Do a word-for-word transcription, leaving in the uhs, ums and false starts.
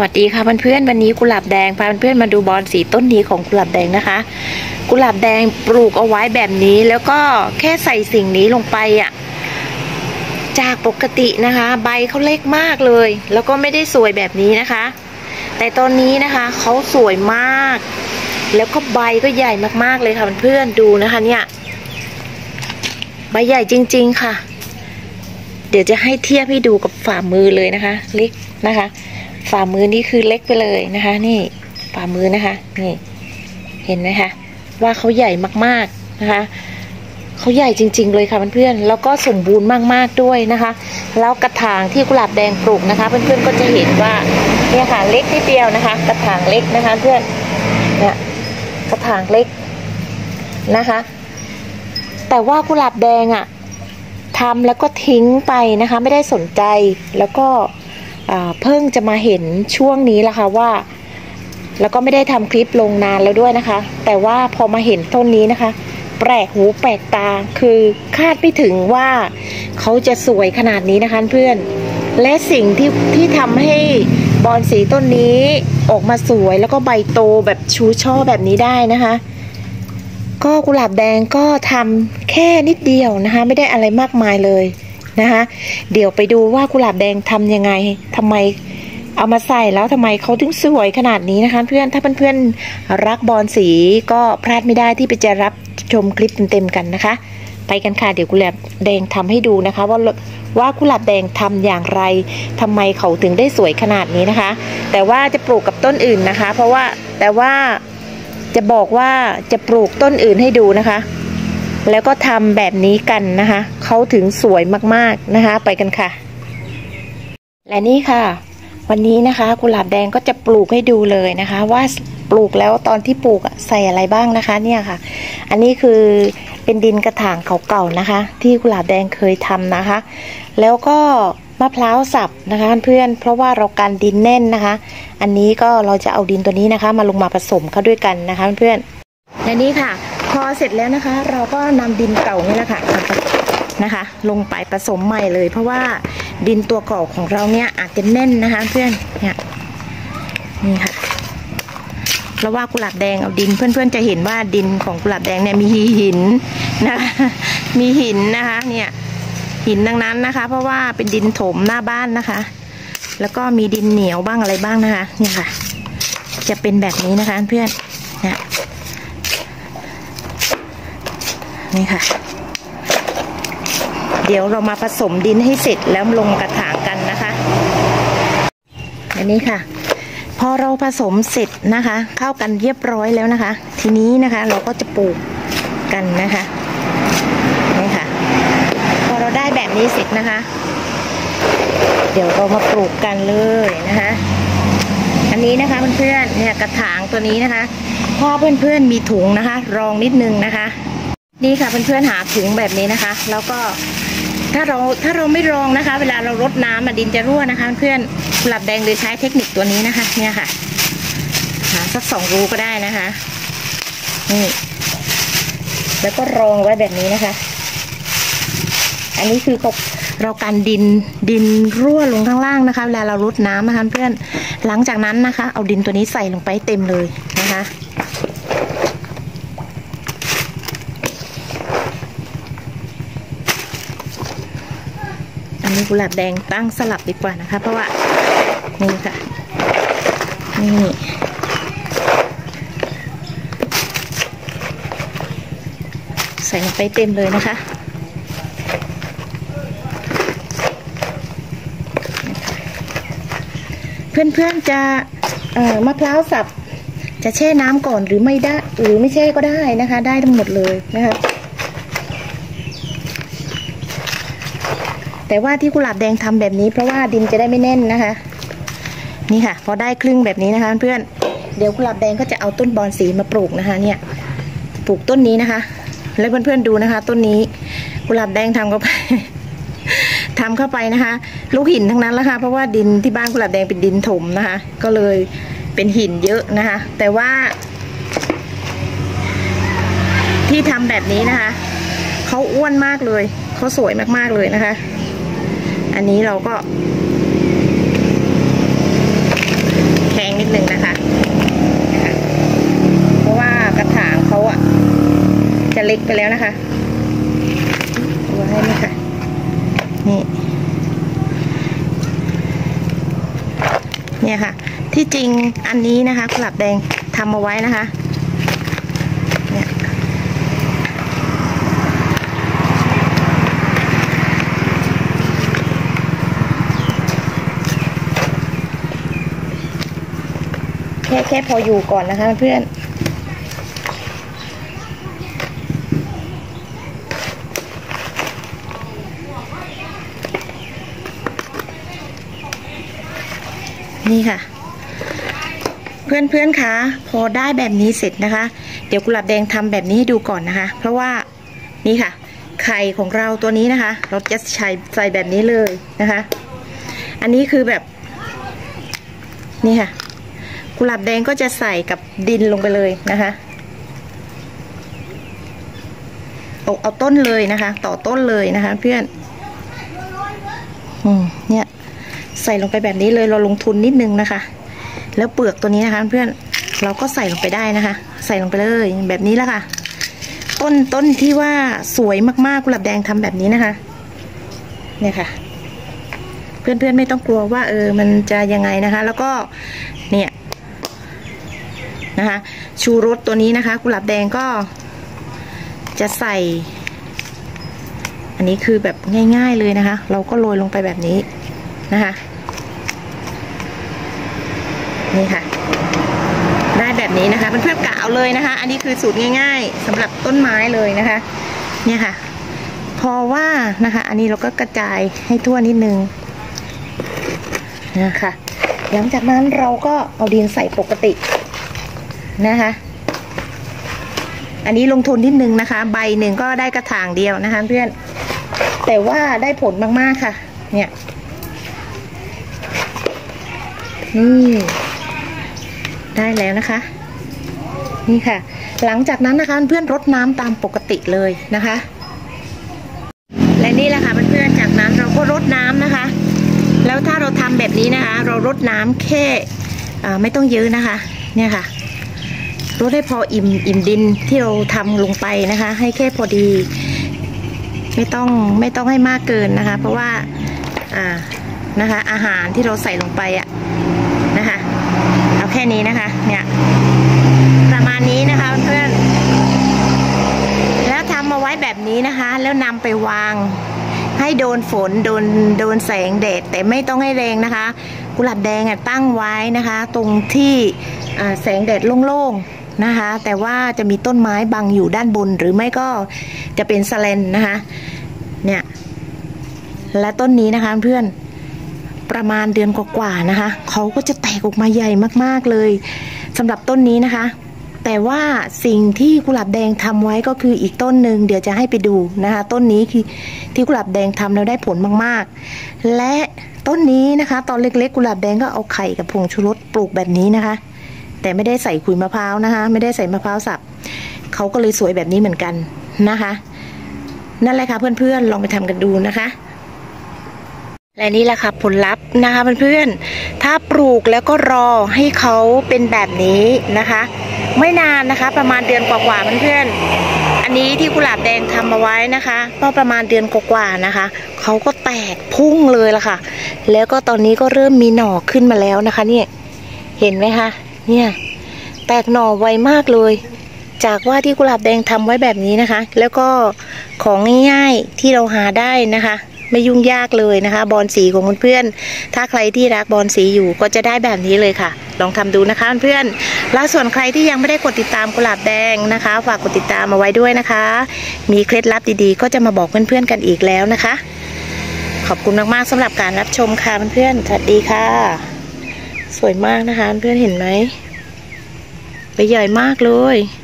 วัสดีค่ะเพื่อนๆวันนี้กุหลาบแดงพาเพื่อนๆมาดูบอนสีต้นนี้ของกุหลาบแดงนะคะกุหลาบแดงปลูกเอาไว้แบบนี้แล้วก็แค่ใส่สิ่งนี้ลงไปอ่ะจากปกตินะคะใบเขาเล็กมากเลยแล้วก็ไม่ได้สวยแบบนี้นะคะแต่ตอนนี้นะคะเขาสวยมากแล้วก็ใบก็ใหญ่มากๆเลยค่ะเพื่อนๆดูนะคะเนี่ยใบใหญ่จริงๆค่ะเดี๋ยวจะให้เทียบให้ดูกับฝ่ามือเลยนะคะเล็กนะคะฝ่ามือนี่คือเล็กไปเลยนะคะนี่ฝ่ามือนะคะนี่เห็นไหมคะว่าเขาใหญ่มากๆนะคะเขาใหญ่จริงๆเลยค่ะเพื่อนๆแล้วก็สมบูรณ์มากๆด้วยนะคะแล้วกระถางที่กุหลาบแดงปลูกนะคะเพื่อนๆก็จะเห็นว่าเนี่ยค่ะเล็กนิดเดียวนะคะกระถางเล็กนะคะเพื่อนเนี่ยกระถางเล็กนะคะแต่ว่ากุหลาบแดงอ่ะทำแล้วก็ทิ้งไปนะคะไม่ได้สนใจแล้วก็เพิ่งจะมาเห็นช่วงนี้ละค่ะว่าแล้วก็ไม่ได้ทำคลิปลงนานแล้วด้วยนะคะแต่ว่าพอมาเห็นต้นนี้นะคะแปลกหูแปลกตาคือคาดไม่ถึงว่าเขาจะสวยขนาดนี้นะคะเพื่อนและสิ่งที่ที่ทำให้บอนสีต้นนี้ออกมาสวยแล้วก็ใบโตแบบชูช่อแบบนี้ได้นะคะก็กุหลาบแดงก็ทำแค่นิดเดียวนะคะไม่ได้อะไรมากมายเลยนะคะเดี๋ยวไปดูว่ากุหลาบแดงทำยังไงทำไมเอามาใส่แล้วทำไมเขาถึงสวยขนาดนี้นะคะเพื่อนถ้าเพื่อนๆรักบอนสีก็พลาดไม่ได้ที่ไปจะรับชมคลิปเต็มๆกันนะคะไปกันค่ะเดี๋ยวกุหลาบแดงทำให้ดูนะคะว่าว่ากุหลาบแดงทำอย่างไรทำไมเขาถึงได้สวยขนาดนี้นะคะแต่ว่าจะปลูกกับต้นอื่นนะคะเพราะว่าแต่ว่าจะบอกว่าจะปลูกต้นอื่นให้ดูนะคะแล้วก็ทำแบบนี้กันนะคะเขาถึงสวยมากๆนะคะไปกันค่ะและนี่ค่ะวันนี้นะคะกุหลาบแดงก็จะปลูกให้ดูเลยนะคะว่าปลูกแล้วตอนที่ปลูกใส่อะไรบ้างนะคะเนี่ยค่ะอันนี้คือเป็นดินกระถางเก่าๆนะคะที่กุหลาบแดงเคยทำนะคะแล้วก็มะพร้าวสับนะคะเพื่อนเพราะว่าเรากันดินแน่นนะคะอันนี้ก็เราจะเอาดินตัวนี้นะคะมาลงมาผสมเข้าด้วยกันนะคะเพื่อนและนี่ค่ะพอเสร็จแล้วนะคะเราก็นำดินเก่านี่แหละค่ะนะคะลงไปผสมใหม่เลยเพราะว่าดินตัวเก่าของเราเนี่ยอาจจะแน่นนะคะเพื่อนเนี่ยนี่ค่ะเพราะว่ากุหลาบแดงเอาดินเพื่อนๆจะเห็นว่าดินของกุหลาบแดงเนี่ยมีหินนะคะมีหินนะคะเนี่ยหินดังนั้นนะคะเพราะว่าเป็นดินถมหน้าบ้านนะคะแล้วก็มีดินเหนียวบ้างอะไรบ้างนะคะเนี่ยค่ะจะเป็นแบบนี้นะคะเพื่อนเนี่ยนี่ค่ะเดี๋ยวเรามาผสมดินให้เสร็จแล้วลงกระถางกันนะคะอันนี้ค่ะพอเราผสมเสร็จนะคะเข้ากันเรียบร้อยแล้วนะคะทีนี้นะคะเราก็จะปลูกกันนะคะนี่ค่ะพอเราได้แบบนี้เสร็จนะคะเดี๋ยวเรามาปลูกกันเลยนะคะอันนี้นะคะเพื่อนๆเนี่ยกระถางตัวนี้นะคะพอเพื่อนๆมีถุงนะคะรองนิดนึงนะคะนี่ค่ะเพื่อนๆหาถุงแบบนี้นะคะแล้วก็ถ้าเราถ้าเราไม่รองนะคะเวลาเรารดน้ำดินจะรั่วนะคะเพื่อนกุหลาบแดงเลยใช้เทคนิคตัวนี้นะคะเนี่ยค่ะหาสักสองรูก็ได้นะคะนี่แล้วก็รองไว้แบบนี้นะคะอันนี้คือเรากันดินดินรั่วลงข้างล่างนะคะเวลาเรารดน้ำนะคะเพื่อนหลังจากนั้นนะคะเอาดินตัวนี้ใส่ลงไปเต็มเลยนะคะอันนี้กุหลาบแดงตั้งสลับดีกว่านะคะเพราะว่านี่ค่ะนี่ใส่ลงไปเต็มเลยนะคะเพื่อนๆจะเอ่อมะพร้าวสับจะแช่น้ำก่อนหรือไม่ได้หรือไม่แช่ก็ได้นะคะได้ทั้งหมดเลยนะคะแต่ว่าที่กุหลาบแดงทำแบบนี้เพราะว่าดินจะได้ไม่แน่นนะคะนี่ค่ะพอได้ครึ่งแบบนี้นะคะเพื่อนเดี๋ยวกุหลาบแดงก็จะเอาต้นบอนสีมาปลูกนะคะเนี่ยปลูกต้นนี้นะคะแล้วเพื่อนๆดูนะคะต้นนี้กุหลาบแดงทำเข้าไปทำเข้าไปนะคะลูกหินทั้งนั้นแล้วค่ะเพราะว่าดินที่บ้านกุหลาบแดงเป็นดินถมนะคะก็เลยเป็นหินเยอะนะคะแต่ว่าที่ทำแบบนี้นะคะเขาอ้วนมากเลยเขาสวยมากๆเลยนะคะอันนี้เราก็ล็กไปแล้วนะคะไว้นี่ค่ะนี่เนี่ยค่ะที่จริงอันนี้นะคะกุหลาบแดงทำเอาไว้นะคะเนี่ยแค่แค่พออยู่ก่อนนะคะเพื่อนนี่ค่ะเพื่อนเพื่อนคะพอได้แบบนี้เสร็จนะคะเดี๋ยวกุหลาบแดงทำแบบนี้ให้ดูก่อนนะคะเพราะว่านี่ค่ะไข่ของเราตัวนี้นะคะเราจะใช้ใส่แบบนี้เลยนะคะอันนี้คือแบบนี่ค่ะกุหลาบแดงก็จะใส่กับดินลงไปเลยนะคะเอาเอาต้นเลยนะคะต่อต้นเลยนะคะเพื่อนอืมเนี่ยใส่ลงไปแบบนี้เลยเราลงทุนนิดนึงนะคะแล้วเปลือกตัวนี้นะคะเพื่อนเราก็ใส่ลงไปได้นะคะใส่ลงไปเลยแบบนี้แล้วค่ะต้นต้นที่ว่าสวยมากๆกุหลาบแดงทำแบบนี้นะคะเนี่ยค่ะเพื่อนๆไม่ต้องกลัวว่าเออมันจะยังไงนะคะแล้วก็เนี่ยนะคะชูรสตัวนี้นะคะกุหลาบแดงก็จะใส่อันนี้คือแบบง่ายๆเลยนะคะเราก็โรยลงไปแบบนี้นะคะนี่ค่ะได้แบบนี้นะคะเพื่อนๆกะเอาเลยนะคะอันนี้คือสูตรง่ายๆสำหรับต้นไม้เลยนะคะเนี่ยค่ะพอว่านะคะอันนี้เราก็กระจายให้ทั่วนิดนึงนะคะหลังจากนั้นเราก็เอาดินใส่ปกตินะคะอันนี้ลงทุนนิดนึงนะคะใบหนึ่งก็ได้กระถางเดียวนะคะเพื่อนแต่ว่าได้ผลมากๆค่ะเนี่ยนี่ได้แล้วนะคะนี่ค่ะหลังจากนั้นนะคะเพื่อนรดน้ำตามปกติเลยนะคะและนี่แหละค่ะเพื่อนๆจากนั้นเราก็รดน้ำนะคะแล้วถ้าเราทำแบบนี้นะคะเรารดน้ำแค่ไม่ต้องเยอะนะคะเนี่ยค่ะรดให้พออิ่มอิ่มดินที่เราทำลงไปนะคะให้แค่พอดีไม่ต้องไม่ต้องให้มากเกินนะคะเพราะว่าอ่านะคะอาหารที่เราใส่ลงไปอ่ะนะคะเอาแค่นี้นะคะเนี่ยประมาณนี้นะคะเพื่อนแล้วทำมาไว้แบบนี้นะคะแล้วนำไปวางให้โดนฝนโดนโดนแสงแดดแต่ไม่ต้องให้แรงนะคะกุหลาบแดงอ่ะตั้งไว้นะคะตรงที่แสงแดดโล่งๆนะคะแต่ว่าจะมีต้นไม้บังอยู่ด้านบนหรือไม่ก็จะเป็นสแลนนะคะเนี่ยและต้นนี้นะคะเพื่อนประมาณเดือนกว่าๆนะคะเขาก็จะแตกออกมาใหญ่มากๆเลยสำหรับต้นนี้นะคะแต่ว่าสิ่งที่กุหลาบแดงทำไว้ก็คืออีกต้นหนึ่งเดี๋ยวจะให้ไปดูนะคะต้นนี้คือที่กุหลาบแดงทำแล้วได้ผลมากๆและต้นนี้นะคะตอนเล็กๆกุหลาบแดงก็เอาไข่กับผงชูรสปลูกแบบนี้นะคะแต่ไม่ได้ใส่ขุยมะพร้าวนะคะไม่ได้ใส่มะพร้าวสับเขาก็เลยสวยแบบนี้เหมือนกันนะคะนั่นแหละค่ะเพื่อนๆลองไปทำกันดูนะคะและนี่แหละค่ะผลลัพธ์นะคะเพื่อนๆถ้าปลูกแล้วก็รอให้เขาเป็นแบบนี้นะคะไม่นานนะคะประมาณเดือนกว่าๆเพื่อนๆอันนี้ที่กุหลาบแดงทำเอาไว้นะคะก็ประมาณเดือนกว่าๆนะคะเขาก็แตกพุ่งเลยล่ะค่ะแล้วก็ตอนนี้ก็เริ่มมีหน่อขึ้นมาแล้วนะคะเนี่ยเห็นไหมคะเนี่ยแตกหน่อไวมากเลยจากว่าที่กุหลาบแดงทำไว้แบบนี้นะคะแล้วก็ของง่ายๆที่เราหาได้นะคะไม่ยุ่งยากเลยนะคะบอนสีของเพื่อนๆถ้าใครที่รักบอนสีอยู่ก็จะได้แบบนี้เลยค่ะลองทำดูนะคะเพื่อนๆแล้วส่วนใครที่ยังไม่ได้กดติดตามกุหลาบแดงนะคะฝากกดติดตามมาไว้ด้วยนะคะมีเคล็ดลับดีๆก็จะมาบอกเพื่อนๆกันอีกแล้วนะคะขอบคุณมากๆสำหรับการรับชมค่ะเพื่อนๆสวัสดีค่ะสวยมากนะคะเพื่อนเห็นไหมใบใหญ่มากเลย